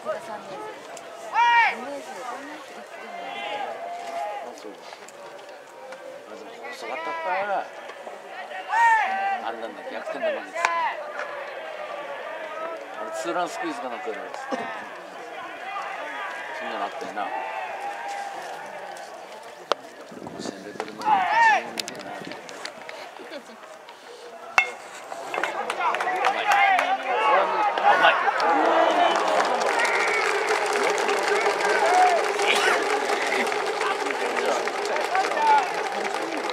が3年生。2年生、5年生、1点も出てる。 あ、そうです。あ、でも遅かったからあんなんだ逆転で負けてた。あれツーランスクイズかなってるんです。そんなのあったよな。甲子園レベルの自分を見てるな。うまい。うまい。